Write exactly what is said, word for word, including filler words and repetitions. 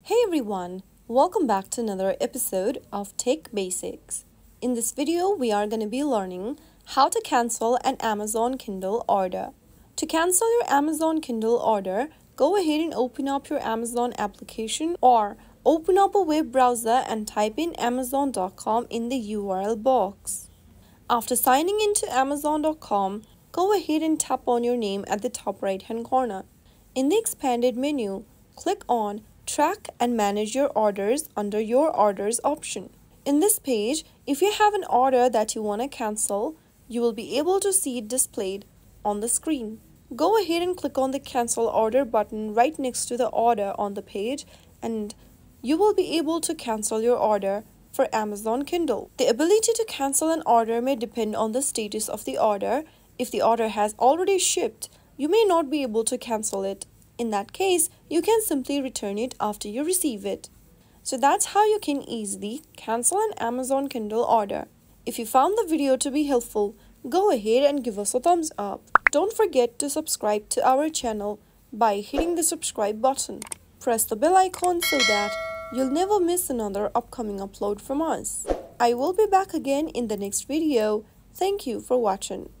Hey everyone, welcome back to another episode of Tech Basics. In this video, we are going to be learning how to cancel an Amazon Kindle order. To cancel your Amazon Kindle order, go ahead and open up your Amazon application or open up a web browser and type in amazon dot com in the U R L box. After signing into amazon dot com, go ahead and tap on your name at the top right hand corner. In the expanded menu, click on Track and manage your orders under your orders option. In this page, if you have an order that you want to cancel, you will be able to see it displayed on the screen. Go ahead and click on the cancel order button right next to the order on the page and you will be able to cancel your order for Amazon Kindle. The ability to cancel an order may depend on the status of the order. If the order has already shipped, you may not be able to cancel it. In that case, you can simply return it after you receive it. So that's how you can easily cancel an Amazon Kindle order. If you found the video to be helpful, go ahead and give us a thumbs up. Don't forget to subscribe to our channel by hitting the subscribe button. Press the bell icon so that you'll never miss another upcoming upload from us. I will be back again in the next video. Thank you for watching.